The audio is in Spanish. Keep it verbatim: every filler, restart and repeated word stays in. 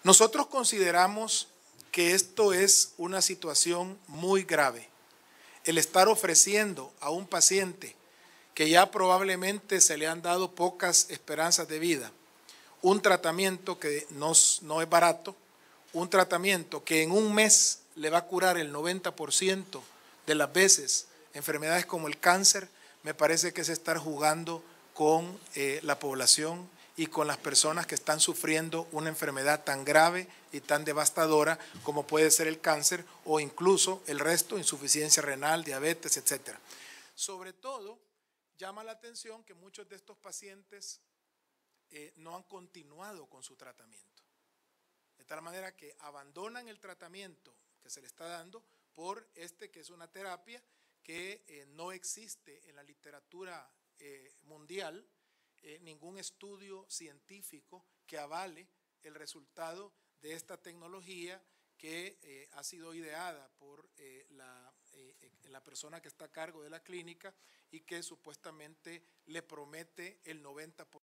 Nosotros consideramos que esto es una situación muy grave. El estar ofreciendo a un paciente que ya probablemente se le han dado pocas esperanzas de vida, un tratamiento que no, no es barato, un tratamiento que en un mes le va a curar el noventa por ciento de las veces enfermedades como el cáncer, me parece que es estar jugando con eh, la población y con las personas que están sufriendo una enfermedad tan grave y tan devastadora como puede ser el cáncer o incluso el resto, insuficiencia renal, diabetes, etcétera. Sobre todo, llama la atención que muchos de estos pacientes eh, no han continuado con su tratamiento. De tal manera que abandonan el tratamiento que se le está dando por este que es una terapia que eh, no existe en la literatura eh, mundial, eh, ningún estudio científico que avale el resultado de esta tecnología que eh, ha sido ideada por eh, la, eh, la persona que está a cargo de la clínica y que supuestamente le promete el noventa por ciento